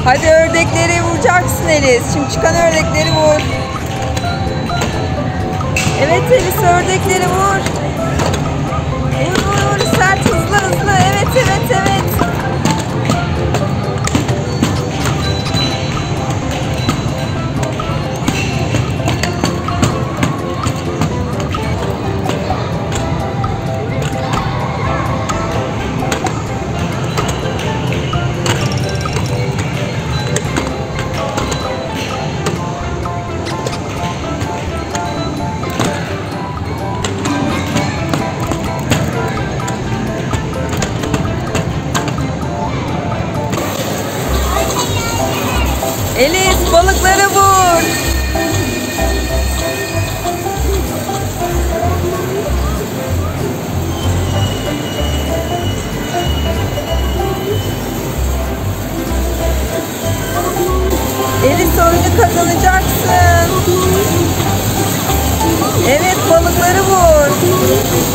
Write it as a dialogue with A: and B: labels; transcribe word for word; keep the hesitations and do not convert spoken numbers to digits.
A: Hadi ördekleri vuracaksın Elis. Şimdi çıkan ördekleri vur. Evet Elis, ördekleri vur. Vur vur vur. Sert, hızlı hızlı. Evet evet evet. Elis, balıkları vur. Elis, oyunu kazanacaksın. Evet, balıkları vur.